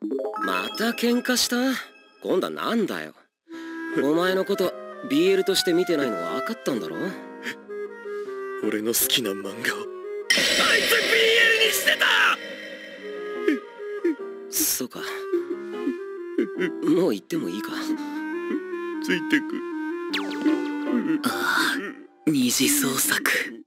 また喧嘩した？今度はなんだよ。お前のこと BL として見てないのは分かったんだろ。 俺の好きな漫画をあいつ BL にしてた。 そうか。もう行ってもいいか。 ついてく。 ああ、二次創作。